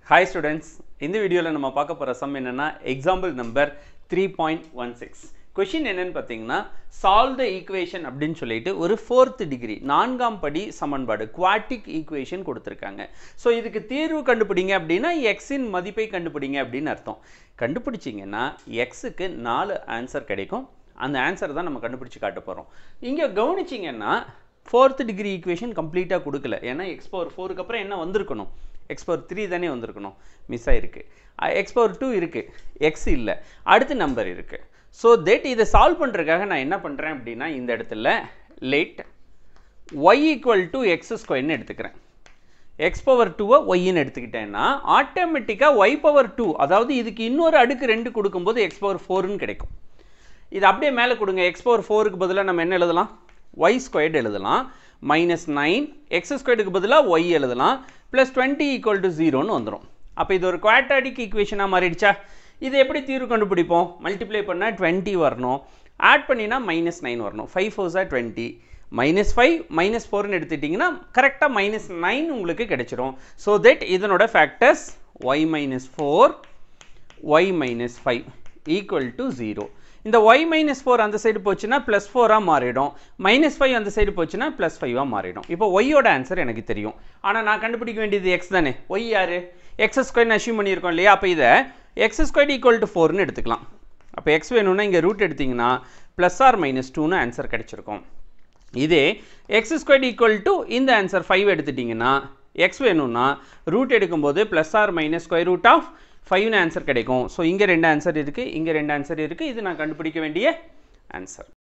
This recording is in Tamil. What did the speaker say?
Hi students, in the video நம்ம பார்க்க போற sum என்னன்னா example number 3.16. Question என்னன்னு பாத்தீங்கன்னா solve the equation அப்படினு சொல்லிட்டு ஒரு 4th degree நான்காம் படி சமன்பாடு quadratic equation கொடுத்திருக்காங்க. சோ இதுக்கு தீர்வு கண்டுபிடிங்க அப்படினா x இன் மதிப்பை கண்டுபிடிங்க அப்படினு அர்த்தம். கண்டுபிடிச்சீங்கன்னா x க்கு 4 ஆன்சர் கிடைக்கும். அந்த ஆன்சர் தான் நம்ம கண்டுபிடிச்சு காட்ட போறோம். இங்க கவனிச்சீங்கன்னா 4th degree equation கம்ப்ளீட்டா கொடுக்கல. ஏன்னா x power 4 க்கு அப்புறம் என்ன வந்திருக்கணும்? x power 3 தானே வந்திருக்கணும். மிஸ் ஆயிருக்கு. x power 2 இருக்கு. x இல்ல. அடுத்து நம்பர் இருக்கு. So that இதை சால்வ் பண்றதுக்காக நான் என்ன பண்றேன் அப்படினா இந்த இடத்துல let y equal to x square ன்னு எடுத்துக்கிறேன். x power 2 y ன்னு எடுத்துக்கிட்டேன்னா ஆட்டோமேட்டிக்கா y power 2 அதாவது இதுக்கு இன்னொரு அடுக்கு 2 கொடுக்கும்போது x power 4 ன்னு கிடைக்கும். இது அப்படியே மேலே கொடுங்க. x power 4 க்கு பதிலா நம்ம என்ன எழுதலாம்? y squared எழுதலாம். minus 9 x squared க்கு பதிலா y எழுதலாம். plus 20 equal to 0 ன்னு வந்துரும். அப்ப இது ஒரு quadratic equation ஆ மாறிடுச்சா? இது எப்படி தீர்வு கண்டுபிடிப்போம்? மல்டிப்ளை பண்ணா 20 வரணும். ஆட் பண்ணினா minus 9 வரணும். 5 4s are 20. minus 5 minus 4 ன்னு எடுத்துட்டீங்கன்னா கரெக்ட்டா minus 9 உங்களுக்கு கிடைச்சிரும். So that இதனோட factors y minus 4 y minus 5 equal to 0. இந்த y minus 4 அந்த சைடு போச்சுனா plus 4 ஆ மாறிடும். minus 5 அந்த சைடு போச்சுனா plus 5 ஆ மாறிடும். இப்போ y ஓட ஆன்சர் எனக்கு தெரியும். ஆனா நான் கண்டுபிடிக்க வேண்டியது x தானே. y யாரு? x ஸ்கொயர் ன்னு அஸ்யூம் பண்ணியிருக்கோம் இல்லையா? அப்ப இத x ஸ்கொயர் equal to 4 ன்னு எடுத்துக்கலாம். அப்ப x வேணும்னா இங்க ரூட் எடுத்தீங்கன்னா plus or minus 2 ன்னு ஆன்சர் கிடைச்சிருக்கும். இதே x ஸ்கொயர் equal to இந்த ஆன்சர் 5 எடுத்துட்டீங்கன்னா x வேணும்னா ரூட் எடுக்கும்போது plus or minus square root of 5 ன்னு ஆன்சர் கிடைக்கும். சோ இங்க ரெண்டு ஆன்சர் இருக்கு, இங்க ரெண்டு ஆன்சர் இருக்கு. இது நான் கண்டுபிடிக்க வேண்டிய ஆன்சர்.